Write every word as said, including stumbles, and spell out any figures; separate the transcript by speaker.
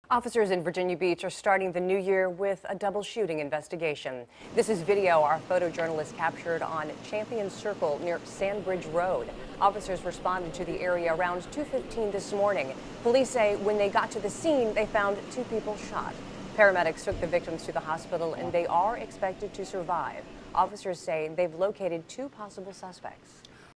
Speaker 1: Officers in Virginia Beach are starting the new year with a double shooting investigation. This is video our photojournalist captured on Champion Circle near Sandbridge Road. Officers responded to the area around two fifteen this morning. Police say when they got to the scene, they found two people shot. Paramedics took the victims to the hospital and they are expected to survive. Officers say they've located two possible suspects.